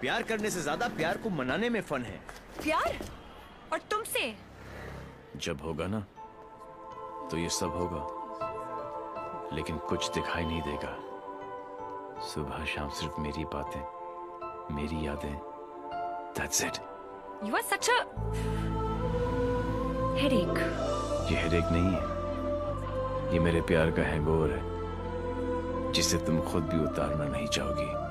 प्यार करने से ज्यादा प्यार को मनाने में फन है। प्यार? और तुमसे? जब होगा ना तो ये सब होगा, लेकिन कुछ दिखाई नहीं देगा। सुबह शाम सिर्फ मेरी बातें, मेरी यादें। That's it. You are such a headache. ये हेडेक नहीं है, ये मेरे प्यार का हैंगओवर है, जिसे तुम खुद भी उतारना नहीं चाहोगी।